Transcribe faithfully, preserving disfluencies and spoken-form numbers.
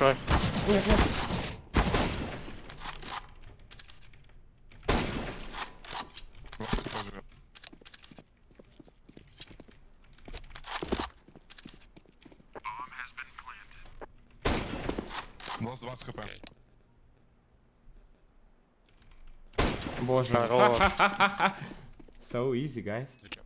Чекай. Ні, ні. Лос двадцать хп. Боже. Хорош. So easy, guys.